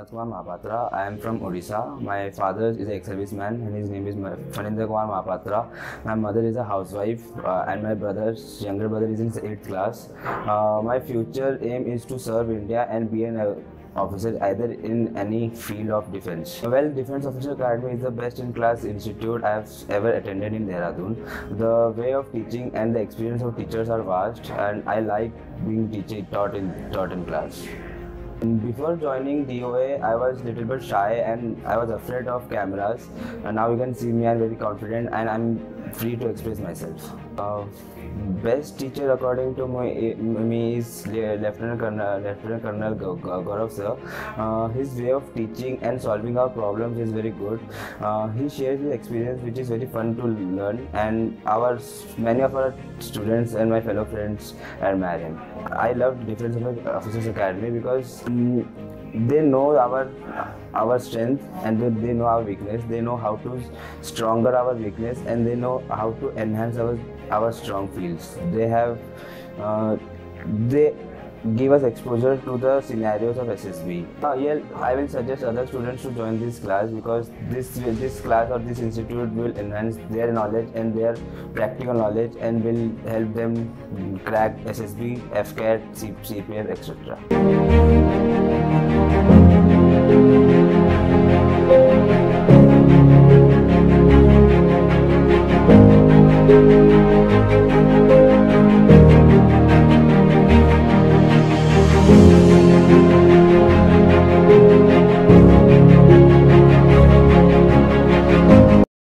Sanat Kumar Mahapatra. I am from Odisha. My father is an ex-serviceman and his name is Phanindra Kumar Mahapatra. My mother is a housewife and my younger brother is in 8th class. My future aim is to serve India and be an officer either in any field of defense. Well, Defense Officer Academy is the best in class institute I have ever attended in Dehradun. The way of teaching and the experience of teachers are vast, and I like being taught in class. Before joining DOA, I was a little bit shy and I was afraid of cameras. And now you can see me, I'm very confident and I'm free to express myself. Best teacher according to me is Lieutenant Colonel Gaurav sir. His way of teaching and solving our problems is very good. He shares his experience, which is very fun to learn, and many of our students and my fellow friends admire him. I love Defense Officers Academy because they know our strength and they know our weakness. They know how to stronger our weakness and they know how to enhance our strong fields. They give us exposure to the scenarios of SSB. Yeah, I will suggest other students to join this class because this class or this institute will enhance their knowledge and their practical knowledge and will help them crack SSB, FCAT, CPF, etc.